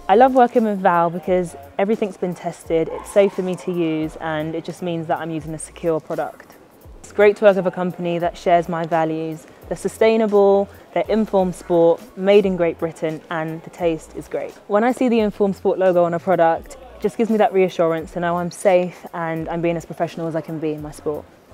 I love working with VOW because everything's been tested, it's safe for me to use, and it just means that I'm using a secure product. It's great to work with a company that shares my values. They're sustainable, they're Informed Sport, made in Great Britain, and the taste is great. When I see the Informed Sport logo on a product, it just gives me that reassurance to know I'm safe and I'm being as professional as I can be in my sport.